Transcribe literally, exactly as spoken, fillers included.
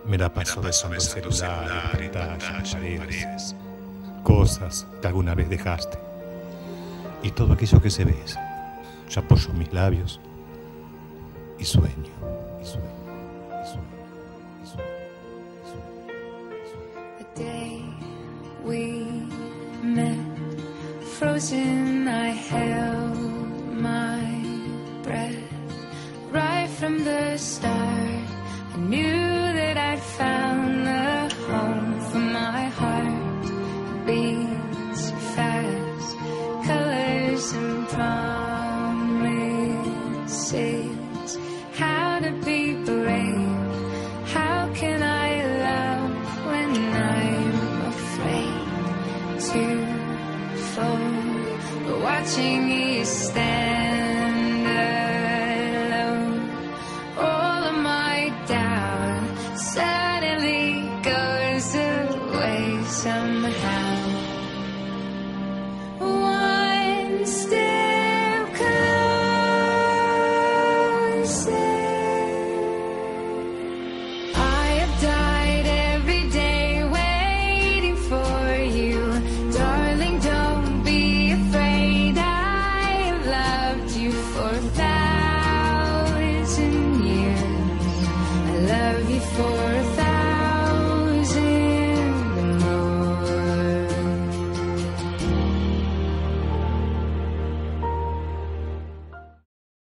Me la paso besando celulares, pantallas, paredes, cosas que alguna vez dejaste. Y todo aquello que se besa. Yo apoyo mis labios y sueño, y sueño, y sueño, y sueño, y sueño, y sueño. The day we met, frozen, I held my breath. Right from the start, I knew that I'd found the home for my heart. It beats fast, colors and promises. How to be brave, how can I love when I'm afraid to fall? But watching you stand alone, all of my doubt suddenly goes away somehow. One step closer. I have died every day waiting for you. Darling, don't be afraid. I have loved you for a thousand years. I love you for